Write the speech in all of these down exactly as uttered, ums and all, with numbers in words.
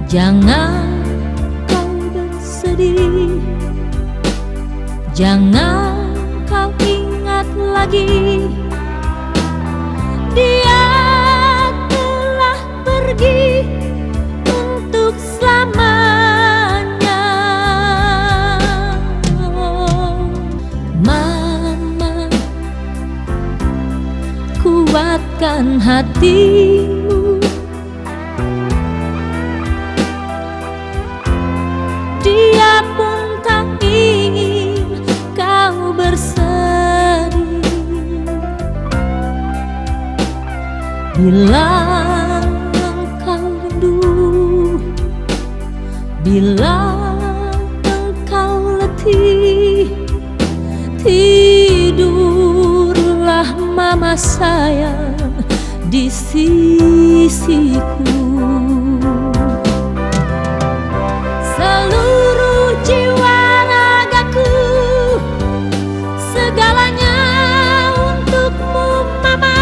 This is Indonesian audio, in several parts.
Jangan kau bersedih, jangan kau ingat lagi, dia telah pergi untuk selamanya. Mama, kuatkan hatimu, dia pun tak ingin kau bersedih. Bila engkau rindu, bila engkau letih, tidurlah mama sayang di sisiku. Seluruh jiwa ragaku, segalanya untukmu mama.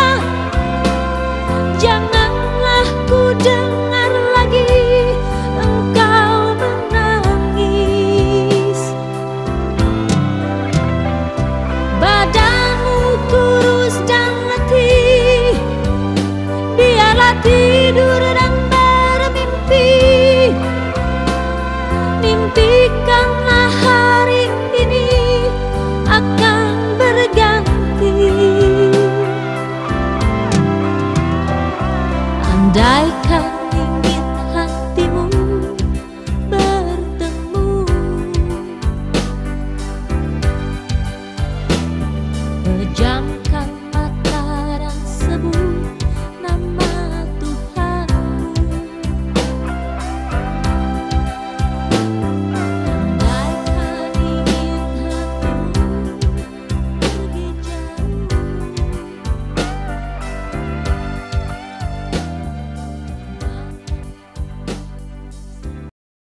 Janganlah ku dengar lagi engkau menangis. Badanmu kurus dan letih, biarlah tidur dan bermimpi. Mimpikan